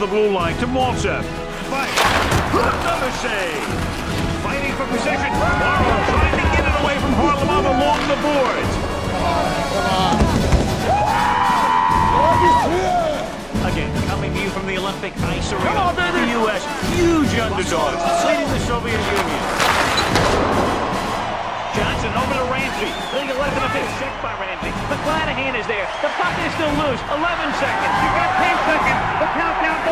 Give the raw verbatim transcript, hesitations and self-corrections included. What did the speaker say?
The blue line to Malta. Fight. Another save. Fighting for position. Morrow trying to get it away from Harlamov along the boards. Again, coming to you from the Olympic ice arena. Come on, baby. The U S, huge underdogs, leading the Soviet Union. Johnson over to Ramsey. They get left in a big check by Ramsey. McClanahan is there. The puck is still loose. eleven seconds. You got ten seconds. The countdown